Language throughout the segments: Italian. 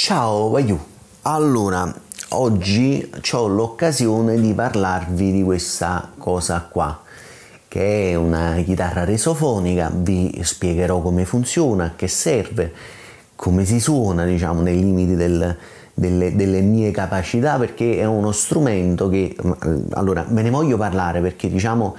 Ciao Vaiu, allora oggi ho l'occasione di parlarvi di questa cosa qua, che è una chitarra resofonica. Vi spiegherò come funziona, a che serve, come si suona, diciamo, nei limiti delle mie capacità, perché è uno strumento che, allora, ve ne voglio parlare perché, diciamo,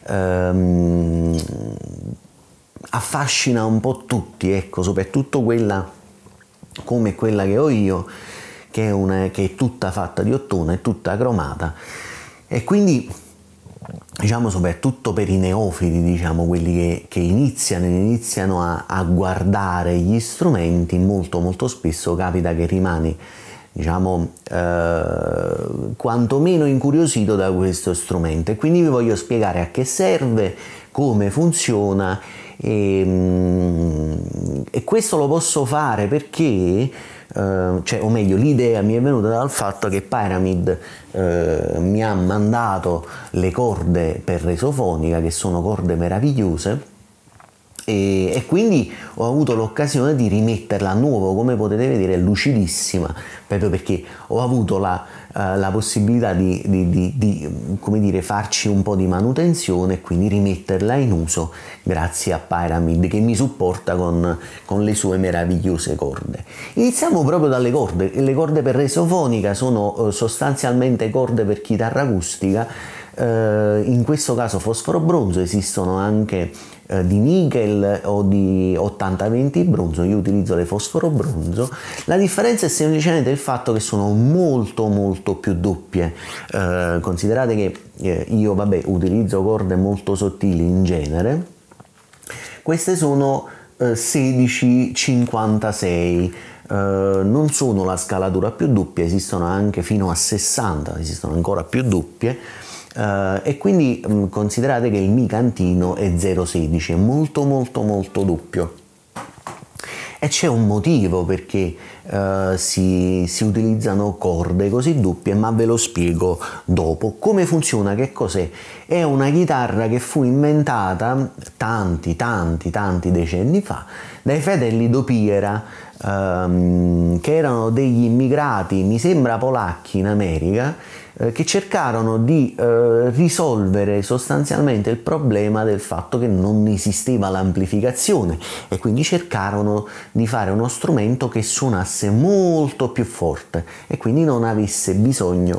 affascina un po' tutti, ecco, soprattutto quella come quella che ho io, che è tutta fatta di ottone, è tutta cromata, e quindi, diciamo, soprattutto per i neofiti, diciamo, quelli che iniziano a guardare gli strumenti, molto spesso capita che rimani, diciamo, quantomeno incuriosito da questo strumento, e quindi vi voglio spiegare a che serve, come funziona. E questo lo posso fare perché, o meglio, l'idea mi è venuta dal fatto che Pyramid mi ha mandato le corde per resofonica, che sono corde meravigliose, e quindi ho avuto l'occasione di rimetterla a nuovo. Come potete vedere è lucidissima, proprio perché ho avuto la possibilità di come dire, farci un po' di manutenzione e quindi rimetterla in uso grazie a Pyramid, che mi supporta con le sue meravigliose corde. Iniziamo proprio dalle corde. Le corde per resofonica sono sostanzialmente corde per chitarra acustica, in questo caso fosforo bronzo. Esistono anche di nickel o di 80-20 bronzo. Io utilizzo le fosforo bronzo. La differenza è semplicemente il fatto che sono molto più doppie. Considerate che io utilizzo corde molto sottili in genere. Queste sono 16-56, non sono la scalatura più doppia, esistono anche fino a 60, esistono ancora più doppie. E quindi considerate che il micantino è 0,16, è molto doppio, e c'è un motivo perché si utilizzano corde così doppie, ma ve lo spiego dopo. Come funziona, che cos'è? È una chitarra che fu inventata tanti decenni fa dai fratelli Dopiera, che erano degli immigrati, mi sembra polacchi, in America, che cercarono di risolvere sostanzialmente il problema del fatto che non esisteva l'amplificazione, e quindi cercarono di fare uno strumento che suonasse molto più forte e quindi non avesse bisogno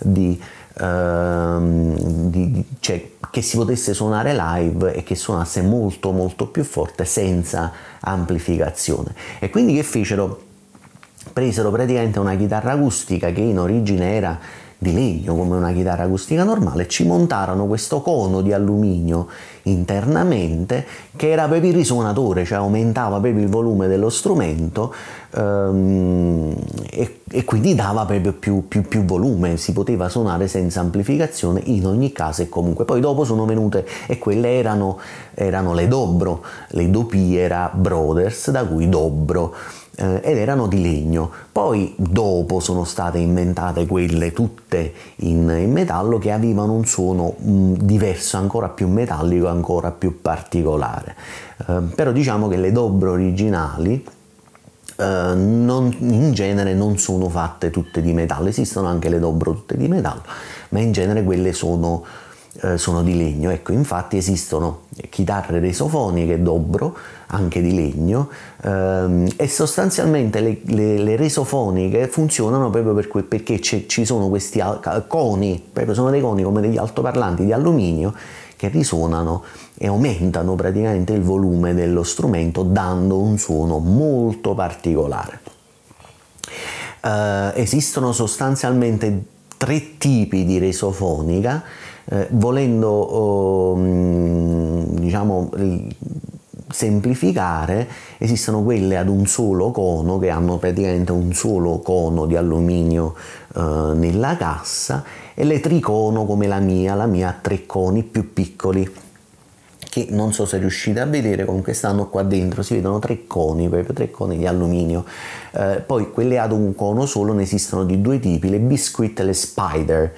cioè che si potesse suonare live e che suonasse molto più forte senza amplificazione. E quindi che fecero? Presero praticamente una chitarra acustica che in origine era di legno, come una chitarra acustica normale, ci montarono questo cono di alluminio internamente che era proprio il risuonatore, cioè aumentava proprio il volume dello strumento, e quindi dava proprio più volume, si poteva suonare senza amplificazione in ogni caso e comunque. Poi dopo sono venute, e quelle erano le Dobro, le Dopiera Brothers, da cui Dobro, ed erano di legno. Poi dopo sono state inventate quelle tutte in metallo, che avevano un suono diverso, ancora più metallico, ancora più particolare. Però diciamo che le Dobro originali in genere non sono fatte tutte di metallo. Esistono anche le Dobro tutte di metallo, ma in genere quelle sono di legno. Ecco, infatti esistono chitarre resofoniche Dobro anche di legno, e sostanzialmente le resofoniche funzionano proprio perché ci sono questi coni, proprio sono dei coni come degli altoparlanti di alluminio, che risuonano e aumentano praticamente il volume dello strumento, dando un suono molto particolare. Esistono sostanzialmente 3 tipi di resofonica. Volendo diciamo semplificare, esistono quelle ad un solo cono, che hanno praticamente un solo cono di alluminio nella cassa, e le tricono come la mia ha 3 coni più piccoli che non so se riuscite a vedere, comunque stanno qua dentro, si vedono 3 coni, proprio 3 coni di alluminio. Poi quelle ad un cono solo ne esistono di 2 tipi, le Biscuit e le Spider.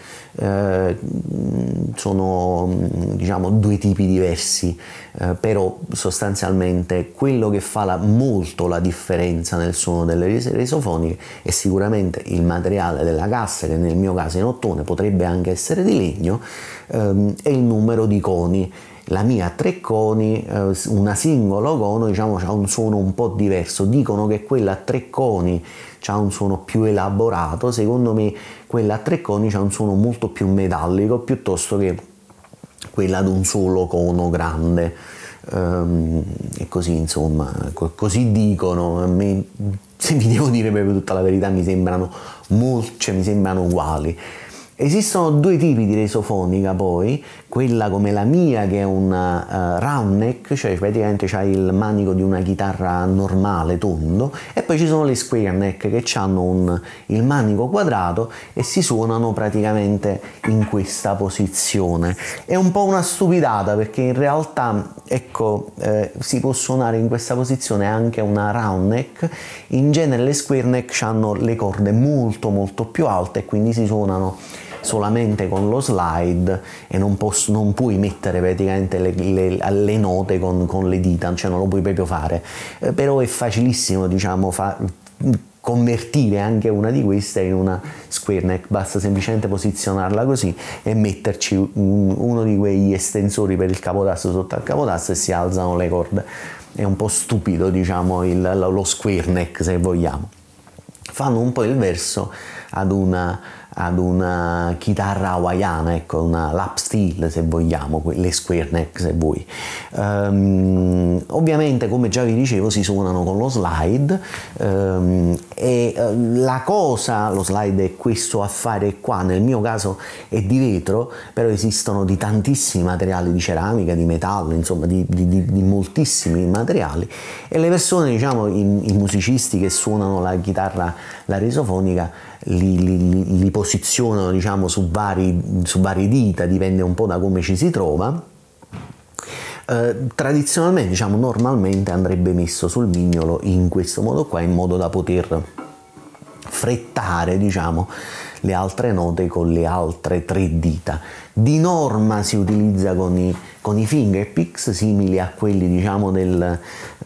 Sono diciamo 2 tipi diversi, però sostanzialmente quello che fa molto la differenza nel suono delle rese resofoniche è sicuramente il materiale della cassa, che nel mio caso è in ottone, potrebbe anche essere di legno, e il numero di coni. La mia ha 3 coni, una singolo cono diciamo ha un suono un po' diverso. Dicono che quella a 3 coni ha un suono più elaborato, secondo me quella a 3 coni ha un suono molto più metallico piuttosto che quella ad un solo cono grande. E così insomma, così dicono. A me, se vi devo dire proprio tutta la verità, mi sembrano mi sembrano uguali. Esistono 2 tipi di resofonica poi, quella come la mia che è una round neck, cioè praticamente c'ha il manico di una chitarra normale, tondo, e poi ci sono le square neck che hanno il manico quadrato e si suonano praticamente in questa posizione. È un po' una stupidata perché in realtà, ecco, si può suonare in questa posizione anche una round neck. In genere le square neck hanno le corde molto molto più alte e quindi si suonano solamente con lo slide e non puoi mettere praticamente le note con le dita, cioè non lo puoi proprio fare, però è facilissimo diciamo convertire anche una di queste in una square neck, basta semplicemente posizionarla così e metterci uno di quegli estensori per il capotasto sotto al capotasto e si alzano le corde. È un po' stupido diciamo lo square neck, se vogliamo. Fanno un po' il verso ad una chitarra hawaiana, ecco, una lap steel se vogliamo, le square neck se vuoi. Ovviamente, come già vi dicevo, si suonano con lo slide, lo slide è questo affare qua, nel mio caso è di vetro, però esistono di tantissimi materiali, di ceramica, di metallo, insomma di moltissimi materiali, e le persone, diciamo i musicisti che suonano la chitarra, la resofonica, li posizionano diciamo su varie dita, dipende un po' da come ci si trova. Tradizionalmente, diciamo, normalmente andrebbe messo sul mignolo in questo modo qua, in modo da poter frettare diciamo le altre note con le altre 3 dita. Di norma si utilizza con i finger picks, simili a quelli diciamo del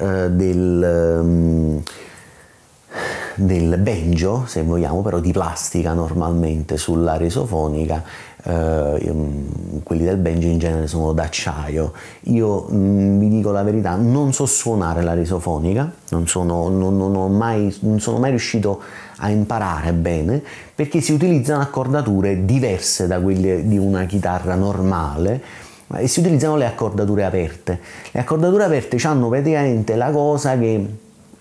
banjo, se vogliamo, però di plastica normalmente sulla resofonica. Quelli del banjo in genere sono d'acciaio. Io vi dico la verità, non so suonare la resofonica, non sono mai riuscito a imparare bene, perché si utilizzano accordature diverse da quelle di una chitarra normale e si utilizzano le accordature aperte. Le accordature aperte hanno praticamente la cosa che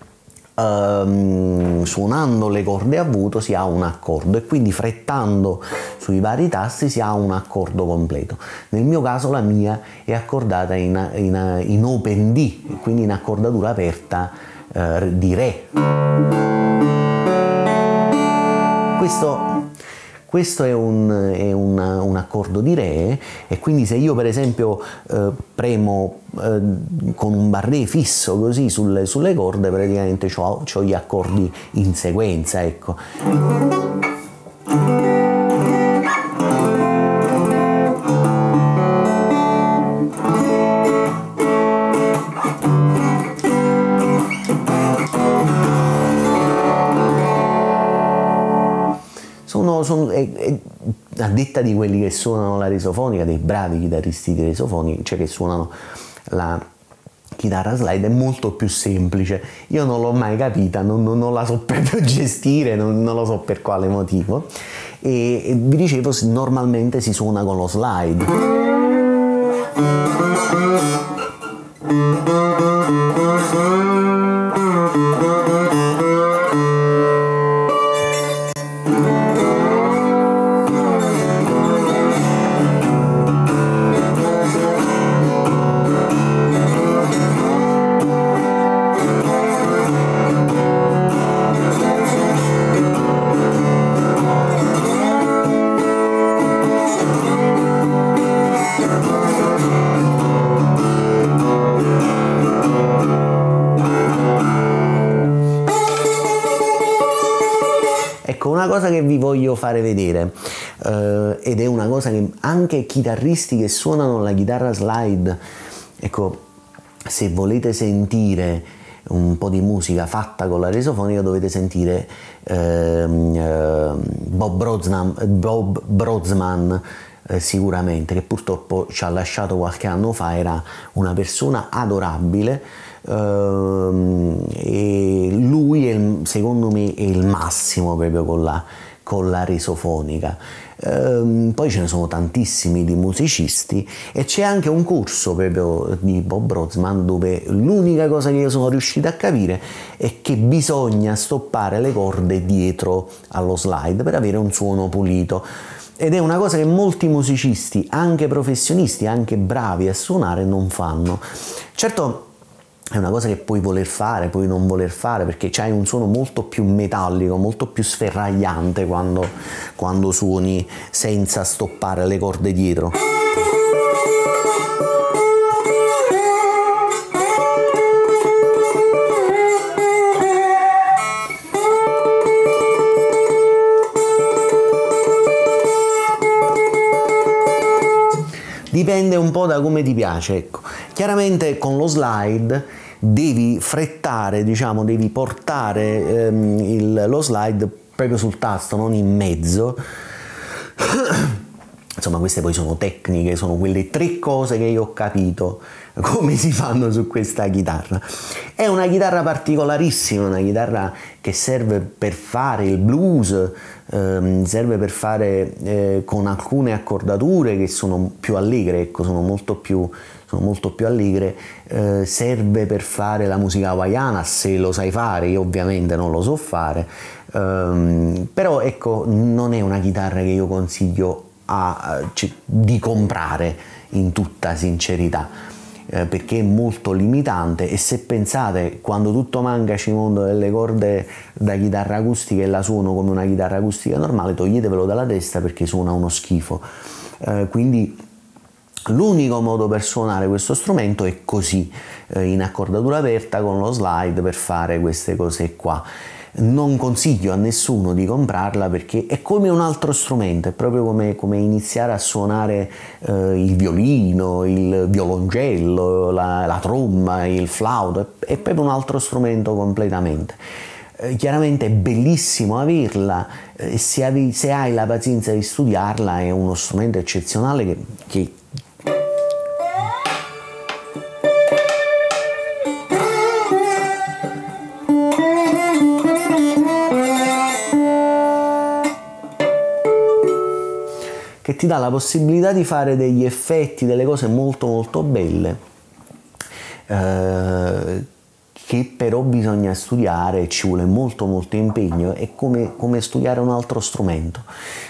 suonando le corde a vuoto si ha un accordo e quindi frettando sui vari tasti si ha un accordo completo. Nel mio caso la mia è accordata in open D, quindi in accordatura aperta di Re. Questo è un accordo di Re, e quindi se io per esempio premo con un barré fisso così sulle corde, praticamente c'ho gli accordi in sequenza, ecco. A detta di quelli che suonano la resofonica, dei bravi chitarristi di resofonica, cioè che suonano la chitarra slide, è molto più semplice. Io non l'ho mai capita, non la so proprio gestire, non lo so per quale motivo, e vi dicevo, normalmente si suona con lo slide. Ecco, una cosa che vi voglio fare vedere, ed è una cosa che anche chitarristi che suonano la chitarra slide, ecco, se volete sentire un po' di musica fatta con la resofonica dovete sentire Bob Brodsman, sicuramente, che purtroppo ci ha lasciato qualche anno fa. Era una persona adorabile, e lui secondo me è il massimo proprio con la resofonica. Poi ce ne sono tantissimi di musicisti e c'è anche un corso proprio di Bob Brodsman dove l'unica cosa che io sono riuscito a capire è che bisogna stoppare le corde dietro allo slide per avere un suono pulito, ed è una cosa che molti musicisti, anche professionisti, anche bravi a suonare, non fanno. Certo, è una cosa che puoi voler fare, puoi non voler fare, perché c'hai un suono molto più metallico, molto più sferragliante quando suoni senza stoppare le corde dietro. Dipende un po' da come ti piace, ecco. Chiaramente con lo slide devi frettare, diciamo, devi portare lo slide proprio sul tasto, non in mezzo. Insomma, queste poi sono tecniche, sono quelle 3 cose che io ho capito come si fanno su questa chitarra. È una chitarra particolarissima, una chitarra che serve per fare il blues, serve per fare con alcune accordature che sono più allegre, ecco, sono molto più allegre, serve per fare la musica hawaiana, se lo sai fare. Io ovviamente non lo so fare, però ecco, non è una chitarra che io consiglio di comprare, in tutta sincerità, perché è molto limitante. E se pensate, quando tutto manca ci mondo delle corde da chitarra acustica e la suono come una chitarra acustica normale, toglietevelo dalla testa perché suona uno schifo. Quindi l'unico modo per suonare questo strumento è così, in accordatura aperta con lo slide, per fare queste cose qua. Non consiglio a nessuno di comprarla perché è come un altro strumento, è proprio come iniziare a suonare il violino, il violoncello, la tromba, il flauto, è proprio un altro strumento completamente. Chiaramente è bellissimo averla, se hai la pazienza di studiarla è uno strumento eccezionale che ti dà la possibilità di fare degli effetti, delle cose molto molto belle, che però bisogna studiare, ci vuole molto molto impegno, è come studiare un altro strumento.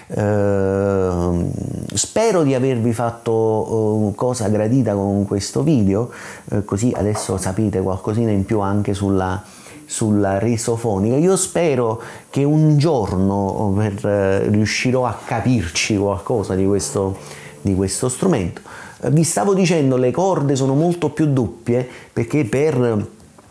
Spero di avervi fatto cosa gradita con questo video, così adesso sapete qualcosina in più anche sulla resofonica. Io spero che un giorno riuscirò a capirci qualcosa di questo strumento. Vi stavo dicendo, le corde sono molto più doppie perché per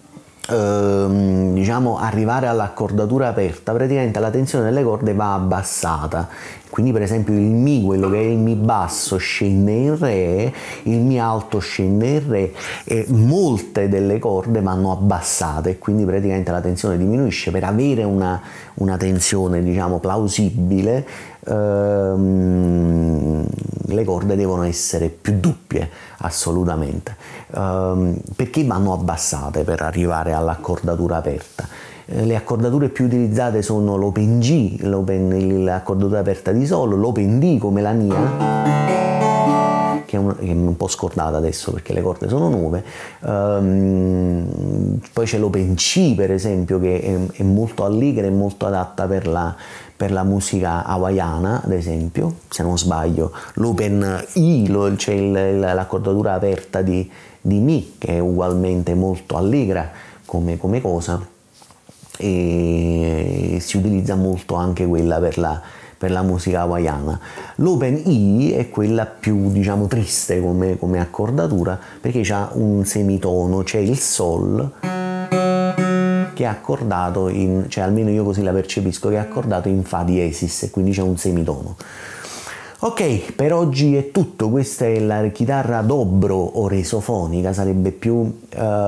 diciamo arrivare all'accordatura aperta praticamente la tensione delle corde va abbassata, quindi per esempio il Mi, quello che è il Mi basso, scende in Re, il Mi alto scende in Re, e molte delle corde vanno abbassate e quindi praticamente la tensione diminuisce. Per avere una tensione, diciamo, plausibile, le corde devono essere più doppie, assolutamente, perché vanno abbassate per arrivare all'accordatura aperta. Le accordature più utilizzate sono l'Open G, l'accordatura aperta di Sol, l'Open D come la mia, che è un po' scordata adesso perché le corde sono nuove. Poi c'è l'Open C, per esempio, che è molto allegra e molto adatta per la musica hawaiana, ad esempio, se non sbaglio. L'Open I, c'è l'accordatura aperta di Mi, che è ugualmente molto allegra come cosa, e si utilizza molto anche quella per la musica hawaiana. L'Open I è quella più, diciamo, triste come accordatura, perché c'ha un semitono, c'è il Sol che è accordato in, cioè almeno io così la percepisco, che è accordato in fa diesis e quindi c'è un semitono. Ok, per oggi è tutto. Questa è la chitarra dobro o resofonica, sarebbe più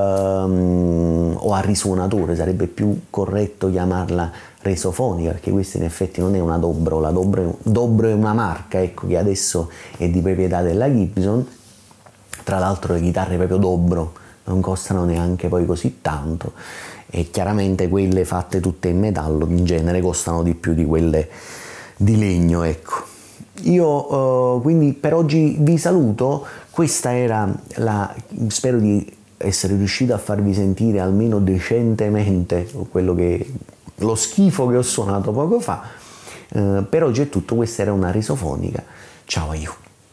o a risuonatore, sarebbe più corretto chiamarla resofonica, perché questa in effetti non è una dobro, la dobro è una marca, ecco, che adesso è di proprietà della Gibson. Tra l'altro le chitarre proprio dobro non costano neanche poi così tanto, e chiaramente quelle fatte tutte in metallo in genere costano di più di quelle di legno, ecco. Io quindi per oggi vi saluto. Questa era spero di essere riuscito a farvi sentire almeno decentemente lo schifo che ho suonato poco fa. Per oggi è tutto. Questa era una risofonica. Ciao aiuto.